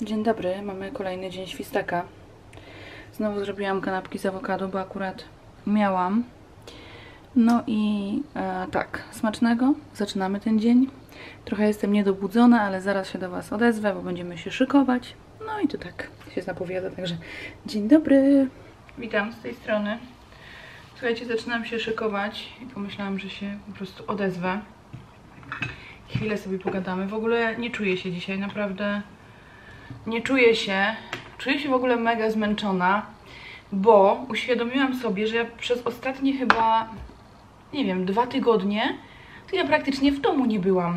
Dzień dobry, mamy kolejny dzień świstaka. Znowu zrobiłam kanapki z awokado, bo akurat miałam. No i tak, smacznego. Zaczynamy ten dzień. Trochę jestem niedobudzona, ale zaraz się do Was odezwę, bo będziemy się szykować. No i to tak się zapowiada, także dzień dobry. Witam z tej strony. Słuchajcie, zaczynam się szykować i pomyślałam, że się po prostu odezwę. Chwilę sobie pogadamy. W ogóle nie czuję się dzisiaj, naprawdę nie czuję się. Czuję się w ogóle mega zmęczona, bo uświadomiłam sobie, że ja przez ostatnie chyba, nie wiem, 2 tygodnie to ja praktycznie w domu nie byłam.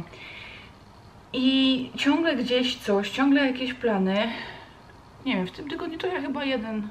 I ciągle gdzieś coś, ciągle jakieś plany. Nie wiem, w tym tygodniu to ja chyba jeden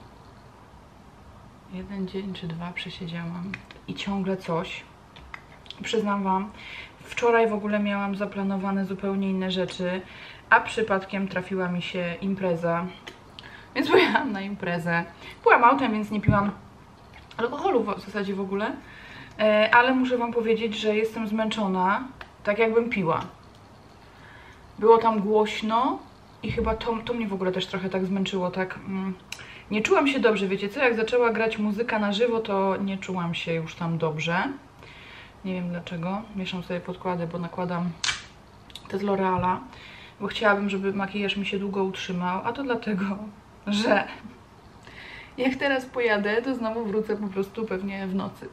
dzień czy 2 przesiedziałam. I ciągle coś. Przyznam Wam, wczoraj w ogóle miałam zaplanowane zupełnie inne rzeczy, a przypadkiem trafiła mi się impreza. Więc pojechałam na imprezę. Byłam autem, więc nie piłam alkoholu w zasadzie w ogóle. Ale muszę Wam powiedzieć, że jestem zmęczona, tak jakbym piła. Było tam głośno i chyba to mnie w ogóle też trochę tak zmęczyło, tak. Nie czułam się dobrze, wiecie co? Jak zaczęła grać muzyka na żywo, to nie czułam się już tam dobrze. Nie wiem dlaczego. Mieszam sobie podkłady, bo nakładam te z L'Oreala, bo chciałabym, żeby makijaż mi się długo utrzymał, a to dlatego, że jak teraz pojadę, to znowu wrócę po prostu pewnie w nocy.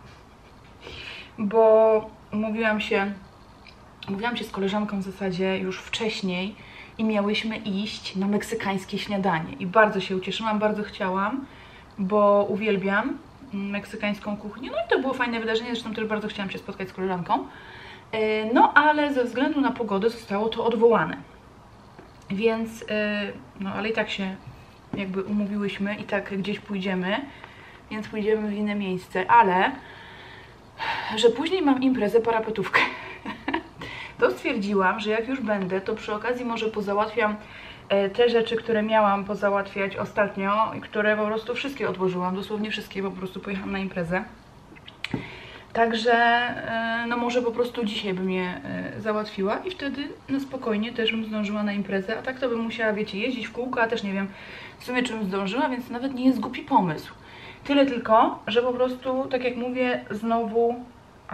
Bo mówiłam się z koleżanką w zasadzie już wcześniej i miałyśmy iść na meksykańskie śniadanie. I bardzo się ucieszyłam, bardzo chciałam, bo uwielbiam meksykańską kuchnię. No i to było fajne wydarzenie, zresztą też bardzo chciałam się spotkać z koleżanką. No ale ze względu na pogodę zostało to odwołane. Więc, no ale i tak się jakby umówiłyśmy i tak gdzieś pójdziemy, więc pójdziemy w inne miejsce, ale że później mam imprezę parapetówkę. To stwierdziłam, że jak już będę, to przy okazji może pozałatwiam te rzeczy, które miałam pozałatwiać ostatnio i które po prostu wszystkie odłożyłam, dosłownie wszystkie, po prostu pojechałam na imprezę. Także no może po prostu dzisiaj bym je załatwiła i wtedy na spokojnie też bym zdążyła na imprezę, a tak to bym musiała, wiecie, jeździć w kółko, a też nie wiem w sumie czym zdążyła, więc nawet nie jest głupi pomysł. Tyle tylko, że po prostu, tak jak mówię, znowu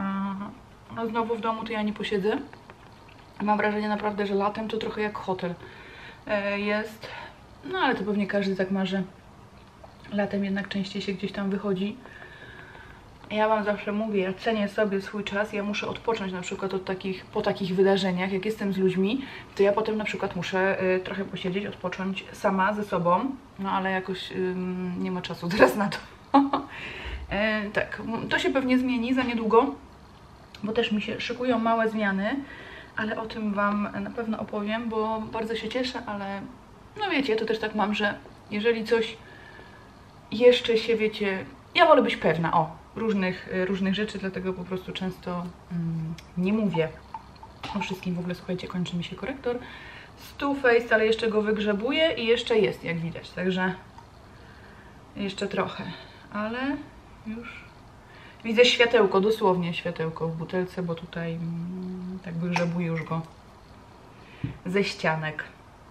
w domu to ja nie posiedzę. Mam wrażenie naprawdę, że latem to trochę jak hotel jest, no ale to pewnie każdy tak ma, że latem jednak częściej się gdzieś tam wychodzi. Ja Wam zawsze mówię, ja cenię sobie swój czas, ja muszę odpocząć na przykład po takich wydarzeniach, jak jestem z ludźmi, to ja potem na przykład muszę trochę posiedzieć, odpocząć sama ze sobą, no ale jakoś nie ma czasu teraz na to. Tak, to się pewnie zmieni za niedługo, bo też mi się szykują małe zmiany, ale o tym Wam na pewno opowiem, bo bardzo się cieszę, ale no wiecie, ja to też tak mam, że jeżeli coś jeszcze się, wiecie, ja wolę być pewna, różnych rzeczy, dlatego po prostu często nie mówię o wszystkim. W ogóle, słuchajcie, kończy mi się korektor z Too Faced, ale jeszcze go wygrzebuję i jeszcze jest, jak widać, także jeszcze trochę, ale już widzę światełko, dosłownie światełko w butelce, bo tutaj tak wygrzebuję już go ze ścianek.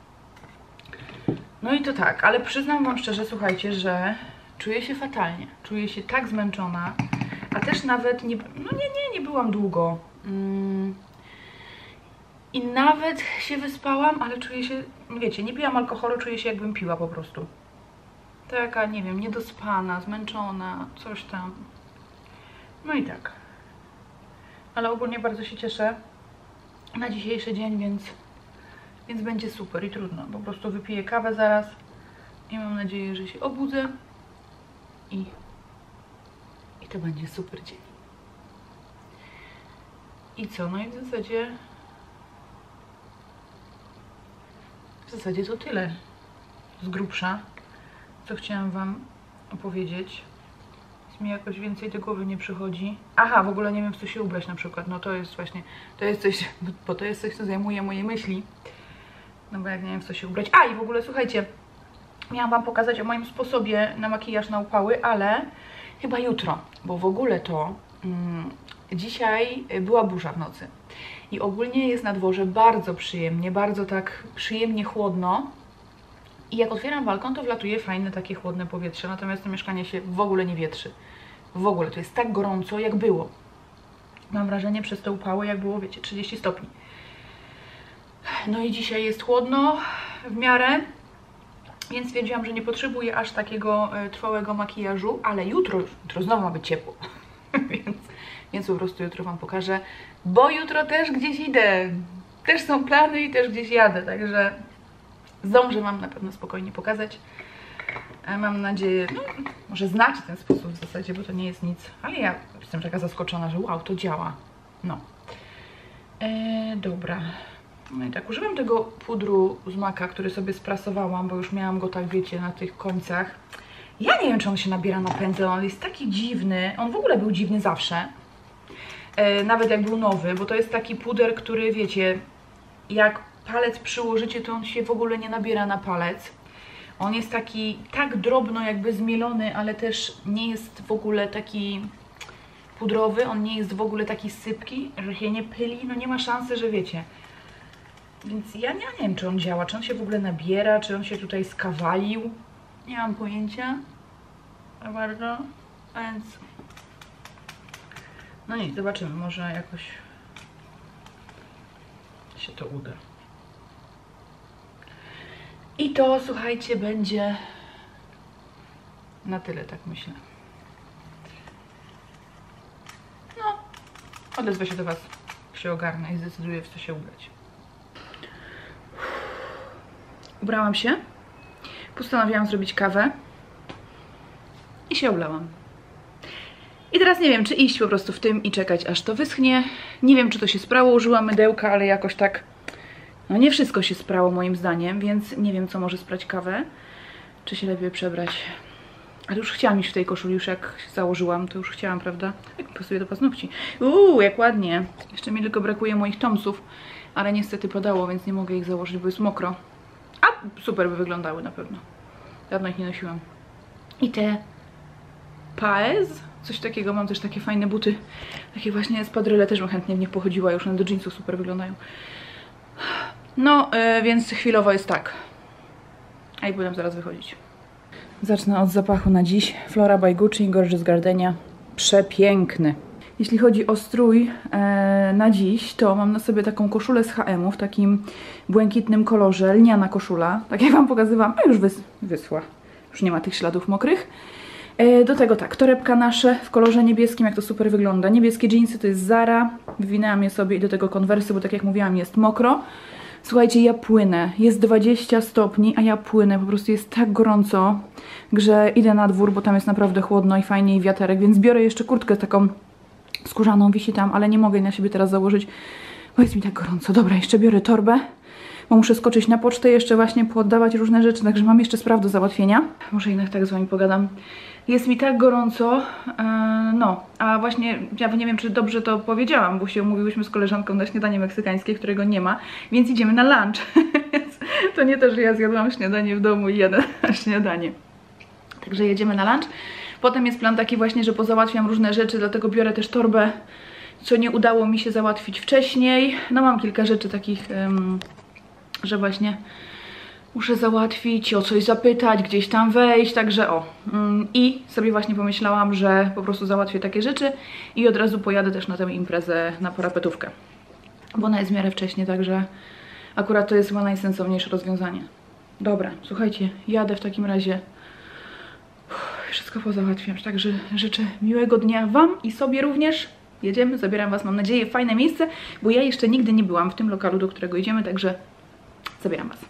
No i to tak, ale przyznam Wam szczerze, słuchajcie, że czuję się fatalnie, czuję się tak zmęczona, a też nawet nie byłam długo. I nawet się wyspałam, ale czuję się, wiecie, nie piłam alkoholu, czuję się jakbym piła po prostu. Taka, nie wiem, niedospana, zmęczona, coś tam. No i tak. Ale ogólnie bardzo się cieszę na dzisiejszy dzień, więc będzie super i trudno. Po prostu wypiję kawę zaraz i mam nadzieję, że się obudzę i to będzie super dzień. I co? No i w zasadzie to tyle z grubsza, co chciałam Wam opowiedzieć. Mi jakoś więcej do głowy nie przychodzi. Aha, w ogóle nie wiem, w co się ubrać na przykład. No to jest właśnie, to jest coś, co zajmuje moje myśli. No bo jak nie wiem, w co się ubrać. A i w ogóle, słuchajcie, miałam Wam pokazać o moim sposobie na makijaż na upały, ale chyba jutro, bo w ogóle to dzisiaj była burza w nocy. I ogólnie jest na dworze bardzo przyjemnie, bardzo tak przyjemnie chłodno. I jak otwieram balkon, to wlatuje fajne takie chłodne powietrze, natomiast to mieszkanie się w ogóle nie wietrzy. W ogóle, to jest tak gorąco, jak było. Mam wrażenie przez te upały, jak było, wiecie, 30 stopni. No i dzisiaj jest chłodno w miarę, więc stwierdziłam, że nie potrzebuję aż takiego trwałego makijażu, ale jutro znowu ma być ciepło. więc po prostu jutro Wam pokażę, bo jutro też gdzieś idę. Też są plany i też gdzieś jadę, także zdążę Wam na pewno spokojnie pokazać. Mam nadzieję, no, może znacie ten sposób w zasadzie, bo to nie jest nic, ale ja jestem taka zaskoczona, że wow, to działa. No. Dobra. No i tak, używam tego pudru z Maka, który sobie sprasowałam, bo już miałam go, tak wiecie, na tych końcach. Ja nie wiem, czy on się nabiera na pędzel, on jest taki dziwny, on w ogóle był dziwny zawsze. Nawet jak był nowy, bo to jest taki puder, który, wiecie, jak palec przyłożycie, to on się w ogóle nie nabiera na palec. On jest taki tak drobno jakby zmielony, ale też nie jest w ogóle taki pudrowy, on nie jest w ogóle taki sypki, że się nie pyli, no nie ma szansy, że wiecie. Więc ja nie wiem, czy on działa, czy on się w ogóle nabiera, czy on się tutaj skawalił. Nie mam pojęcia za bardzo, więc no nic, zobaczymy, może jakoś się to uda. I to, słuchajcie, będzie na tyle, tak myślę. No, odezwę się do Was, jak się ogarnę i zdecyduję, w co się ubrać. Ubrałam się, postanowiłam zrobić kawę i się oblałam. I teraz nie wiem, czy iść po prostu w tym i czekać, aż to wyschnie. Nie wiem, czy to się sprało, użyłam mydełka, ale jakoś tak, no nie wszystko się sprało moim zdaniem, więc nie wiem, co może sprać kawę. Czy się lepiej przebrać. Ale już chciałam iść w tej koszuli, już jak założyłam, to już chciałam, prawda? Jak pasuje do paznokci. Jak ładnie. Jeszcze mi tylko brakuje moich tomsów, ale niestety padało, więc nie mogę ich założyć, bo jest mokro. A super by wyglądały na pewno. Dawno ich nie nosiłam. I te Paez, coś takiego, mam też takie fajne buty. Takie właśnie spadryle, też bym chętnie w nich pochodziła, już one do jeansów super wyglądają. No, więc chwilowo jest tak. A i będę zaraz wychodzić. Zacznę od zapachu na dziś. Flora by Gucci, Gorgeous Gardenia. Przepiękny. Jeśli chodzi o strój na dziś, to mam na sobie taką koszulę z H&M w takim błękitnym kolorze, lniana koszula. Tak jak Wam pokazywałam, a już wyschła. Już nie ma tych śladów mokrych. Do tego tak, torebka nasze w kolorze niebieskim, jak to super wygląda. Niebieskie dżinsy to jest Zara. Wywinęłam je sobie i do tego Converse, bo tak jak mówiłam, jest mokro. Słuchajcie, ja płynę. Jest 20 stopni, a ja płynę. Po prostu jest tak gorąco, że idę na dwór, bo tam jest naprawdę chłodno i fajnie i wiaterek, więc biorę jeszcze kurtkę taką skórzaną, wisi tam, ale nie mogę na siebie teraz założyć, bo jest mi tak gorąco. Dobra, jeszcze biorę torbę, bo muszę skoczyć na pocztę, jeszcze właśnie pooddawać różne rzeczy, także mam jeszcze spraw do załatwienia. Może jednak tak z Wami pogadam. Jest mi tak gorąco, no, a właśnie ja nie wiem, czy dobrze to powiedziałam, bo się umówiłyśmy z koleżanką na śniadanie meksykańskie, którego nie ma, więc idziemy na lunch. To nie to, że ja zjadłam śniadanie w domu i jadę na śniadanie. Także jedziemy na lunch. Potem jest plan taki właśnie, że pozałatwiam różne rzeczy, dlatego biorę też torbę, co nie udało mi się załatwić wcześniej. No mam kilka rzeczy takich, że właśnie muszę załatwić, o coś zapytać, gdzieś tam wejść, także o. I sobie właśnie pomyślałam, że po prostu załatwię takie rzeczy i od razu pojadę też na tę imprezę na parapetówkę. Bo ona jest w miarę wcześnie, także akurat to jest chyba najsensowniejsze rozwiązanie. Dobra, słuchajcie, jadę w takim razie. Wszystko pozałatwiam, także życzę miłego dnia Wam i sobie również. Jedziemy, zabieram Was, mam nadzieję, w fajne miejsce, bo ja jeszcze nigdy nie byłam w tym lokalu, do którego idziemy, także zabieram Was.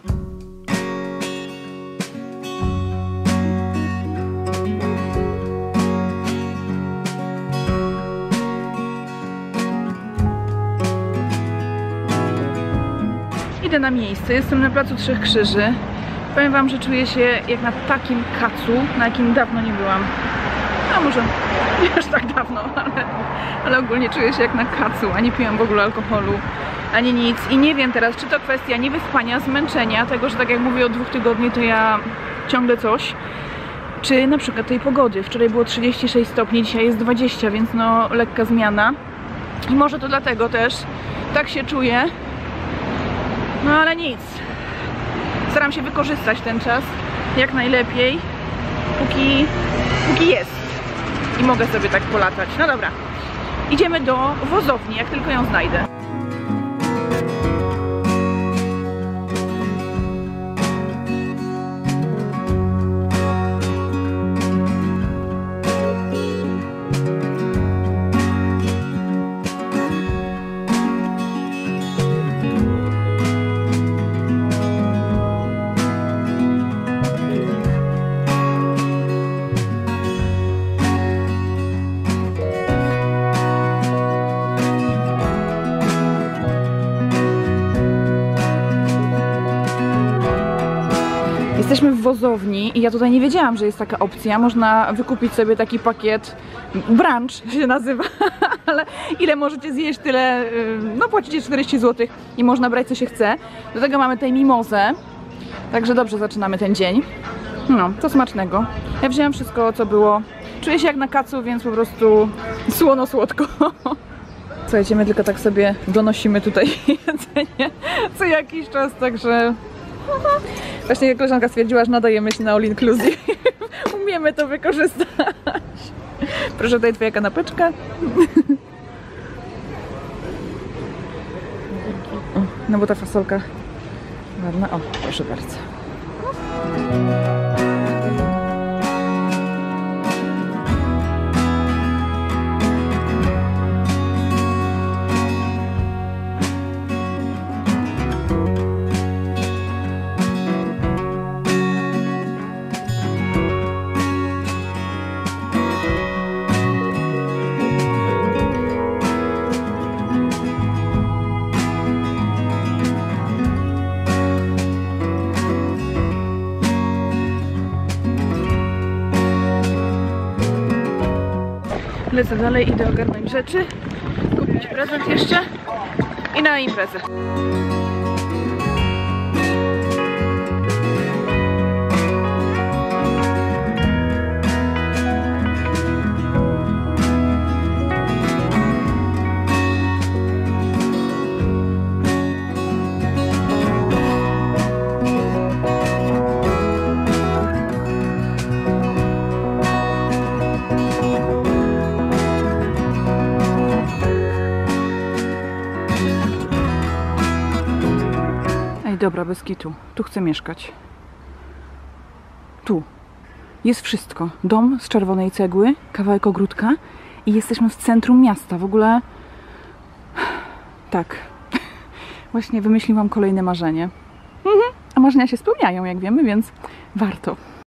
Idę na miejsce, jestem na Placu Trzech Krzyży. Powiem Wam, że czuję się jak na takim kacu, na jakim dawno nie byłam. A może nie aż tak dawno, ale ogólnie czuję się jak na kacu, a nie piłam w ogóle alkoholu, ani nic. I nie wiem teraz, czy to kwestia niewyspania, zmęczenia, tego, że tak jak mówię od 2 tygodni, to ja ciągle coś, czy na przykład tej pogody. Wczoraj było 36 stopni, dzisiaj jest 20, więc no lekka zmiana. I może to dlatego też tak się czuję. No ale nic. staram się wykorzystać ten czas jak najlepiej, póki jest i mogę sobie tak polatać. No dobra, idziemy do wozowni, jak tylko ją znajdę. Jesteśmy w wozowni i ja tutaj nie wiedziałam, że jest taka opcja. Można wykupić sobie taki pakiet, brunch się nazywa, ale ile możecie zjeść, tyle, no płacicie 40 zł i można brać co się chce. Do tego mamy tutaj mimozę, także dobrze zaczynamy ten dzień. No, to smacznego. Ja wzięłam wszystko, co było. Czuję się jak na kacu, więc po prostu słono-słodko. Słuchajcie, my tylko tak sobie donosimy tutaj jedzenie co jakiś czas, także... Właśnie koleżanka stwierdziła, że nadajemy się na all inclusive. Umiemy to wykorzystać. Proszę, tutaj twoja kanapeczka. O, no bo ta fasolka ładna. O, proszę bardzo. Lecę dalej, idę ogarnąć rzeczy, kupić prezent jeszcze i na imprezę. Dobra, bez kitu. Tu chcę mieszkać. Tu. Jest wszystko. Dom z czerwonej cegły, kawałek ogródka i jesteśmy w centrum miasta. W ogóle... Tak. Właśnie wymyśliłam kolejne marzenie. A marzenia się spełniają, jak wiemy, więc warto.